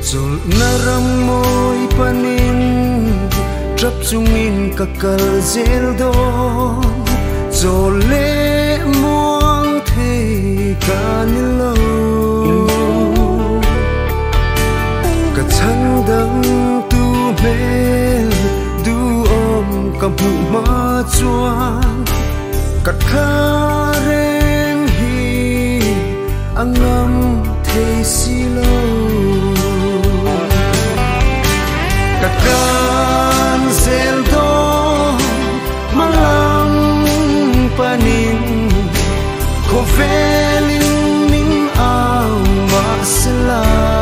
Zol naram môi panin trap chungin kakal zel don Zol le muang thei kanilo Ka chan dang tu mel du om ka bu ma chuan Ka khareng hi angam thei silo Kan zel do malang panin ko velin ning au masla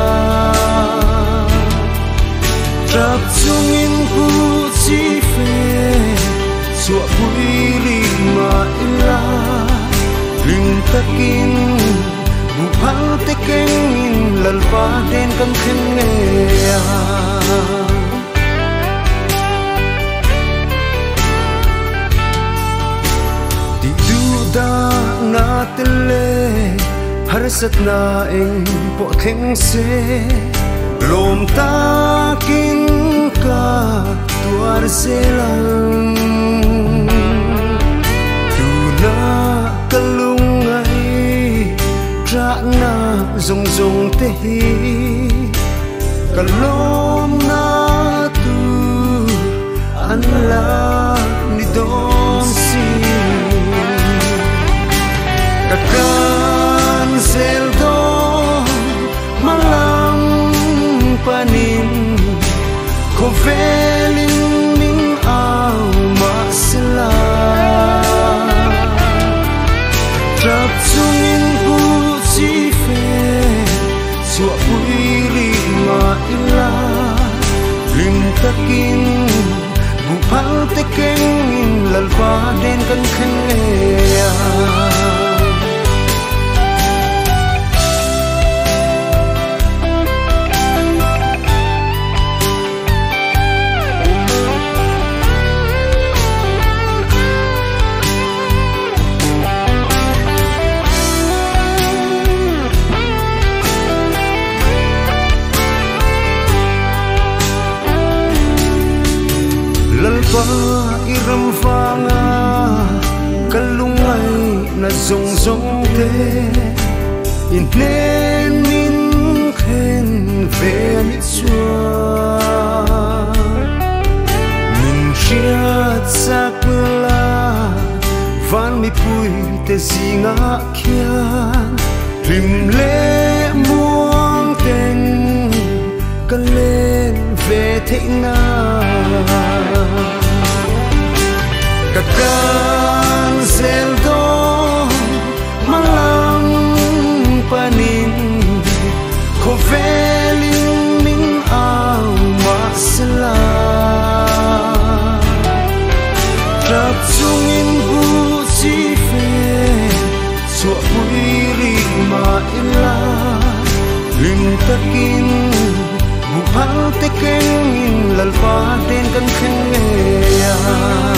trap chungin pu chi fe suwa pui ri ma ila ling takin bu phal te keng lal pa den kan khen nge na tele har sat na eng po theng se lom ta kin ka tuar se lang tu na kalung ai tra na zong zong te hi kalom na tu an la ni dom si Kan zel do malang panin ko velin ning au masla trap chungin pu chi fe suwa pui ri ma ila ling takin bu phal te keng lal pa den kan khen ya Lalpa iram fanga kalungay na zong zong te Inen min khen venit chua Min riat sakla van mi pui te zinga kian Rim le muang ten kalen ve te na Kan zel do malang panin ko velin ning au masla trap chungin bu chi fe suwa pui ri ma ila ling takin bu phal te keng lal pa ten kan khen ya